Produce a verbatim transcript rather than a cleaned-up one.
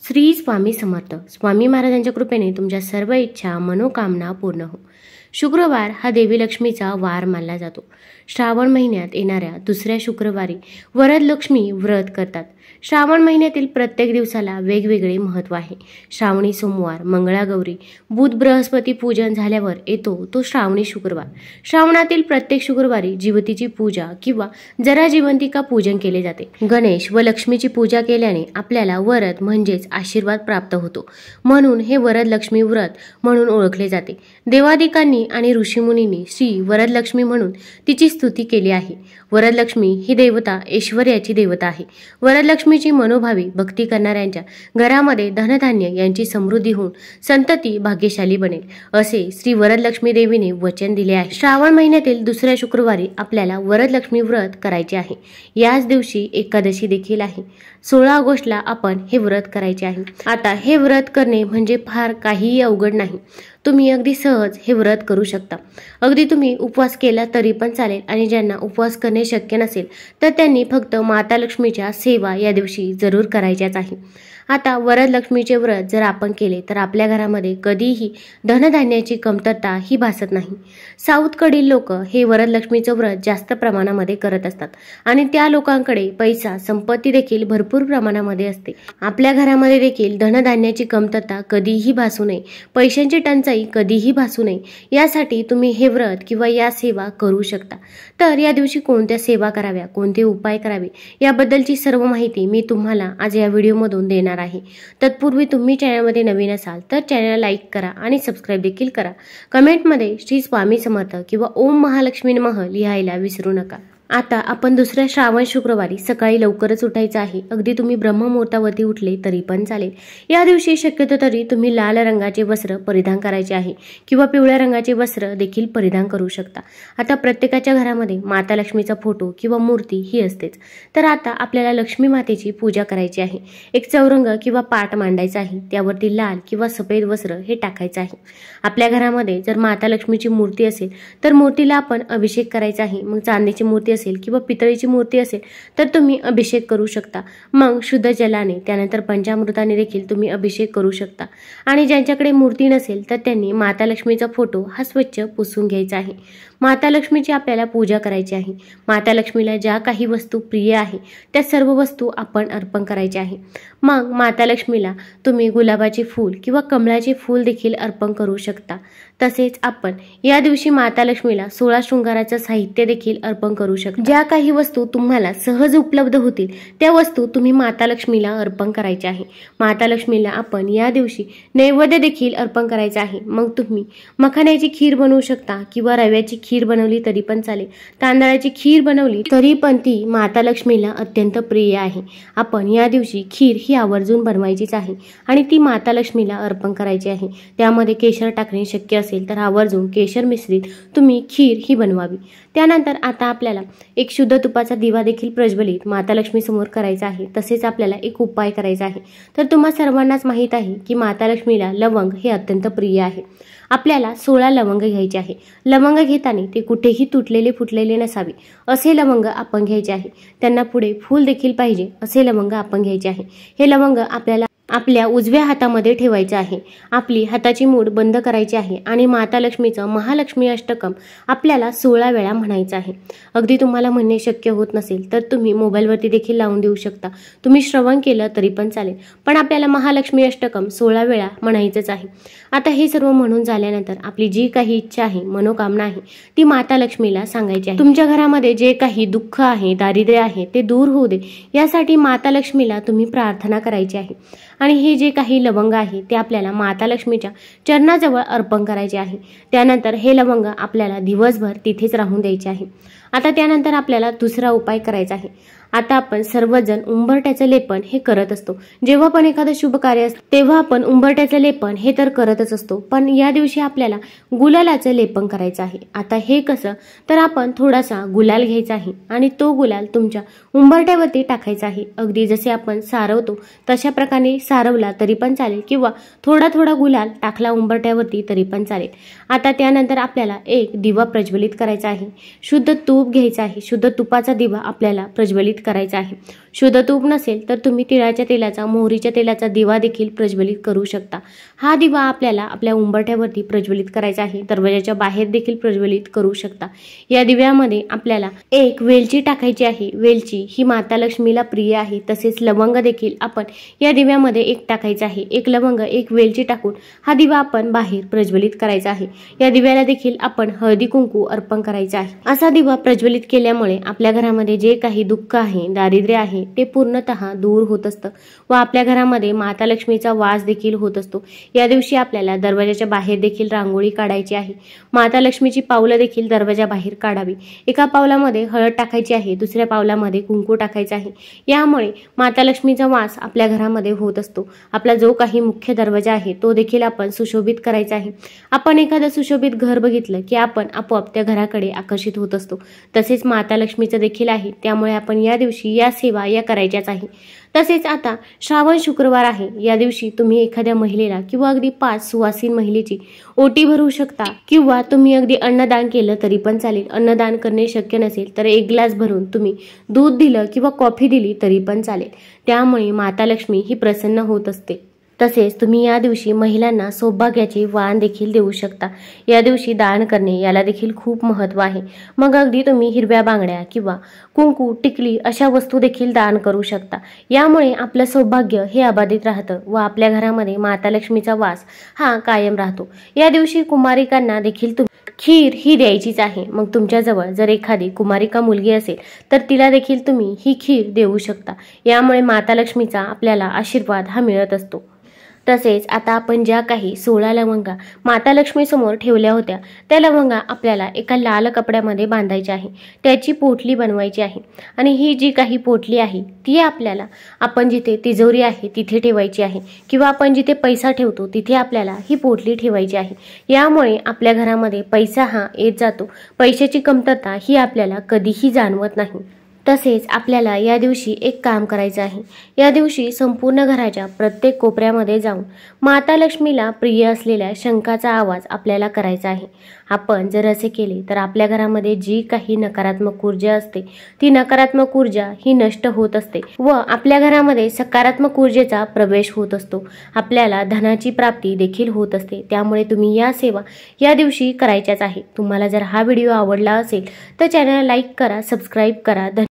श्री स्वामी समर्थ. स्वामी महाराजांच्या कृपेने तुमच्या सर्व इच्छा मनोकामना पूर्ण हो. शुक्रवार हा देवी लक्ष्मीचा वार मानला जातो. श्रावण महिन्यात येणाऱ्या दुसऱ्या शुक्रवारी वरदलक्ष्मी व्रत करतात. श्रावण महिन्यातील प्रत्येक दिवसाला वेगवेगळे महत्त्व आहे. श्रावणी सोमवार, मंगळागौरी, बुध बृहस्पती पूजन झाल्यावर येतो तो श्रावणी शुक्रवार. श्रावणातील प्रत्येक शुक्रवारी जिवतीची पूजा किंवा जरा जिवंतिका पूजन केले जाते. गणेश व लक्ष्मीची पूजा केल्याने आपल्याला वरद म्हणजेच आशीर्वाद प्राप्त होतो. म्हणून हे वरदलक्ष्मी व्रत म्हणून ओळखले जाते. देवादिकांनी आणि ऋषीमुनींनी श्री वरदलक्ष्मी म्हणून तिची स्तुती केली आहे. वरदलक्ष्मी ही देवता ऐश्वर्याची देवता आहे. वरदलक्ष्मीची मनोभावी भक्ती करणाऱ्यांच्या घरामध्ये धनधान्य यांची समृद्धी होऊन संतती भाग्यशाली बनेल असे श्री वरदलक्ष्मी देवीने वचन दिले आहे. श्रावण महिन्यातील दुसऱ्या शुक्रवारी आपल्याला वरदलक्ष्मी व्रत करायचे आहे. याच दिवशी एकादशी देखील आहे. सोळा ऑगस्टला आपण हे व्रत करायचे आहे. आता हे व्रत करणे म्हणजे फार काहीही अवघड नाही. तुम्ही अगदी सहज हे व्रत करू शकता. अगदी तुम्ही उपवास केला तरी पण चालेल आणि ज्यांना उपवास करणे शक्य नसेल तर त्यांनी फक्त माता लक्ष्मीच्या सेवा या दिवशी जरूर करायच्याच आहे. आता वरदलक्ष्मीचे व्रत जर आपण केले तर आपल्या घरामध्ये कधीही धनधान्याची कमतरता ही भासत नाही. साऊथकडील लोक हे वरदलक्ष्मीचं व्रत जास्त प्रमाणामध्ये करत असतात आणि त्या लोकांकडे पैसा संपत्ती देखील भरपूर प्रमाणामध्ये असते. आपल्या घरामध्ये देखील धनधान्याची कमतरता कधीही भासू नये, पैशांची टंचाई कधीही भासू नये यासाठी तुम्ही हे व्रत किंवा या सेवा करू शकता. तर या दिवशी कोणत्या सेवा कराव्या, कोणते उपाय करावे याबद्दलची सर्व माहिती मी तुम्हाला आज या व्हिडिओमधून देणार आहे. तत्पूर्वी तुम्ही चॅनलमध्ये नवीन असाल तर चॅनलला लाईक करा आणि सबस्क्राईब देखील करा. कमेंटमध्ये श्री स्वामी समर्थ किंवा ओम महालक्ष्मी नमः लिहायला विसरू नका. आता आपण दुसऱ्या श्रावण शुक्रवारी सकाळी लवकरच उठायचं आहे. अगदी तुम्ही ब्रह्ममुहूर्तावरती उठले तरी पण चालेल. या दिवशी शक्यतो तरी तुम्ही लाल रंगाचे वस्त्र परिधान करायचे आहे किंवा पिवळ्या रंगाचे वस्त्र देखील परिधान करू शकता. आता प्रत्येकाच्या घरामध्ये माता लक्ष्मीचा फोटो किंवा मूर्ती ही असतेच. तर आता आपल्याला लक्ष्मी मातेची पूजा करायची आहे. एक चौरंग किंवा पाट मांडायचा आहे. त्यावरती लाल किंवा सफेद वस्त्र हे टाकायचं आहे. आपल्या घरामध्ये जर माता लक्ष्मीची मूर्ती असेल तर मूर्तीला आपण अभिषेक करायचा आहे. मग चांदीची मूर्ती असेल किंवा पितळेची मूर्ती असेल तर तुम्ही अभिषेक करू शकता. मग शुद्ध जलाने त्यानंतर पंचामृताने देखील तुम्ही अभिषेक करू शकता. आणि ज्यांच्याकडे मूर्ती नसेल तर त्यांनी माता लक्ष्मीचा फोटो हा स्वच्छ पुसून घ्यायचा आहे. माता लक्ष्मीची आपल्याला पूजा करायची आहे. माता लक्ष्मीला ज्या काही वस्तू प्रिय आहे त्या सर्व वस्तू आपण अर्पण करायच्या आहे. मग माता लक्ष्मीला तुम्ही गुलाबाचे फूल किंवा कमळाचे फूल देखील अर्पण करू शकता. तसेच आपण या दिवशी माता लक्ष्मीला सोळा शृंगाराचं साहित्य देखील अर्पण करू शकता. ज्या काही वस्तू तुम्हाला सहज उपलब्ध होतील त्या वस्तू तुम्ही माता लक्ष्मीला अर्पण करायच्या आहे. माता लक्ष्मीला आपण या दिवशी नैवेद्य देखील अर्पण करायचा आहे. मग तुम्ही मखाण्याची खीर बनवू शकता किंवा रव्याची खीर बनवली तरी पण चालेल. तांदळाची खीर बनवली तरी पण ती माता लक्ष्मीला अत्यंत प्रिय आहे. आपण या दिवशी खीर ही आवर्जून बनवायचीच आहे आणि ती माता लक्ष्मीला अर्पण करायची आहे. त्यामध्ये केशर टाकणे शक्य असेल तर आवर्जून केशर मिश्रित तुम्ही खीर ही बनवावी. त्यानंतर आता आपल्याला एक शुद्ध तुपाचा दिवा देखील प्रज्वलित माता लक्ष्मी समोर करायचा आहे. तसेच आपल्याला एक उपाय करायचा आहे. तर तुम्हा सर्वांनाच माहीत आहे की माता लक्ष्मीला लवंग हे अत्यंत प्रिय आहे. आपल्याला सोळा लवंग घ्यायचे आहे. लवंग घेताना ते कुठेही तुटलेले फुटलेले नसावे असे लवंग आपण घ्यायचे आहे. त्यांना पुढे फूल देखील पाहिजे असे लवंग आपण घ्यायचे आहे. हे लवंग आपल्याला आपल्या उजव्या हातामध्ये ठेवायचे आहे. आपली हाताची मूठ बंद करायची आहे आणि माता लक्ष्मीचं महालक्ष्मी अष्टकम आपल्याला सोळा वेळा म्हणायचं आहे. अगदी तुम्हाला म्हणणे शक्य होत नसेल तर तुम्ही मोबाईलवरती देखील लावून देऊ शकता. तुम्ही श्रवण केलं तरी पण चालेल. पण आपल्याला महालक्ष्मी अष्टकम सोळा वेळा म्हणायचंच आहे. आता हे सर्व म्हणून झाल्यानंतर आपली जी काही इच्छा आहे, मनोकामना आहे ती माता लक्ष्मीला सांगायची आहे. तुमच्या घरामध्ये जे काही दुःख आहे, दारिद्र्य आहे ते दूर होऊ दे यासाठी माता लक्ष्मीला तुम्ही प्रार्थना करायची आहे. आणि हे जे काही लवंग आहे ते आपल्याला माता लक्ष्मीच्या चरणाजवळ अर्पण करायचे आहे. त्यानंतर हे लवंग आपल्याला दिवसभर तिथेच राहून द्यायचे आहे. आता त्यानंतर आपल्याला दुसरा उपाय करायचा आहे. आता आपण सर्वजण उंबरट्याचं लेपन हे करत असतो. जेव्हा पण एखादं शुभ कार्य असतं तेव्हा आपण उंबरट्याचं लेपन हे तर करतच असतो. पण या दिवशी आपल्याला गुलालाचं लेपन करायचं आहे. आता हे कसं तर आपण थोडासा गुलाल घ्यायचा आहे आणि तो गुलाल तुमच्या उंबरट्यावरती टाकायचा आहे. अगदी जसे आपण सारवतो तशा प्रकारे सारवला तरी पण चालेल किंवा थोडा थोडा गुलाल टाकला उंबरट्यावरती तरी पण चालेल. आता त्यानंतर आपल्याला एक दिवा प्रज्वलित करायचा आहे. शुद्ध तूप घ्यायचं आहे. शुद्ध तुपाचा दिवा आपल्याला प्रज्वलित करायचा आहे। शुद्ध तूप नसेल तर तुम्ही तिळाच्या तेलाचा, मोहरीच्या तेलाचा दिवा देखील प्रज्वलित करू शकता। हा दिवा आपल्याला आपल्या उंबरठ्यावरती प्रज्वलित करायचा आहे, दरवाजाच्या बाहेर देखील प्रज्वलित करू शकता। या दिव्यामध्ये आपल्याला एक वेलची टाकायची आहे। वेलची ही माता लक्ष्मीला प्रिय आहे। तसेच लवंग देखील आपण या दिव्यामध्ये एक टाकायचा आहे। एक लवंग, एक वेलची टाकून हा दिवा आपण बाहेर प्रज्वलित करायचा आहे। या दिव्याला देखील आपण हळदी कुंकू अर्पण करायचा आहे। असा दिवा प्रज्वलित केल्यामुळे आपल्या घरामध्ये जे काही दुःख आहे, दारिद्र्य आहे ते पूर्णतः दूर होत असतं व आपल्या घरामध्ये माता लक्ष्मीचा वास देखील होत असतो। या दिवशी आपल्याला दरवाजाच्या बाहेर देखील रांगोळी काढायची आहे। माता लक्ष्मीची पावलं देखील दरवाजा बाहेर काढावी। एका पावलामध्ये हळद टाकायची आहे, दुसऱ्या पावलामध्ये कुंकू टाकायचं आहे। यामुळे माता लक्ष्मीचा वास आपल्या घरामध्ये होत असतो। आपला जो काही मुख्य दरवाजा आहे तो देखील आपण सुशोभित करायचा आहे। आपण एखादं सुशोभित घर बघितलं की आपण आपोआप त्या घराकडे आकर्षित होत असतो। तसेच माता लक्ष्मीचं देखील आहे, त्यामुळे आपण या दिवशी या सेवा या करायच्याच आहे। तसेच आता श्रावण शुक्रवार आहे, या दिवशी तुम्ही एखाद्या महिलेला किंवा अगदी पाच सुवासीन महिलेची ओटी भरू शकता किंवा तुम्ही अगदी अन्नदान केलं तरी पण चालेल। अन्नदान करणे शक्य नसेल तर एक ग्लास भरून तुम्ही दूध दिलं किंवा कॉफी दिली तरी पण चालेल। त्यामुळे माता लक्ष्मी ही प्रसन्न होत असते। तसेच तुम्ही या दिवशी महिलांना सौभाग्याचे वाण देखील देऊ शकता। या दिवशी दान करणे याला देखील खूप महत्त्व आहे। मग अगदी तुम्ही हिरव्या बांगड्या किंवा कुंकू, टिकली अशा वस्तू देखील दान करू शकता। यामुळे आपलं सौभाग्य हे अबाधित राहतं व आपल्या घरामध्ये माता लक्ष्मीचा वास हा कायम राहतो। या दिवशी कुमारिकांना देखील तुम्ही खीर ही द्यायचीच आहे। मग तुमच्याजवळ जर एखादी कुमारिका मुलगी असेल तर तिला देखील तुम्ही ही खीर देऊ शकता। यामुळे माता लक्ष्मीचा आपल्याला आशीर्वाद हा मिळत असतो। तसेच आता आपण ज्या काही सोळा लवंगा माता लक्ष्मी समोर ठेवल्या होत्या त्या लवंगा आपल्याला एका लाल कपड्यामध्ये बांधायच्या आहे। त्याची पोटली बनवायची आहे आणि ही जी काही पोटली आहे ती आपल्याला आपण जिथे तिजोरी आहे तिथे ठेवायची आहे किंवा आपण जिथे पैसा ठेवतो तिथे आपल्याला ही पोटली ठेवायची आहे। यामुळे आपल्या घरामध्ये पैसा हा येत जातो। पैशाची कमतरता ही आपल्याला कधीही जाणवत नाही। तसेच आपल्याला या दिवशी एक काम करायचं आहे। या दिवशी संपूर्ण घराच्या प्रत्येक कोपऱ्यामध्ये जाऊन माता लक्ष्मीला प्रिय असलेल्या शंखाचा आवाज आपल्याला करायचा आहे। आपण जर असे केले तर आपल्या घरामध्ये जी काही नकारात्मक ऊर्जा असते ती नकारात्मक ऊर्जा ही नष्ट होत असते व आपल्या घरामध्ये सकारात्मक ऊर्जेचा प्रवेश होत असतो। आपल्याला धनाची प्राप्ती देखील होत असते। त्यामुळे तुम्ही या सेवा या दिवशी करायच्याच आहे। तुम्हाला जर हा व्हिडिओ आवडला असेल तर चॅनलला लाईक करा, सबस्क्राईब करा।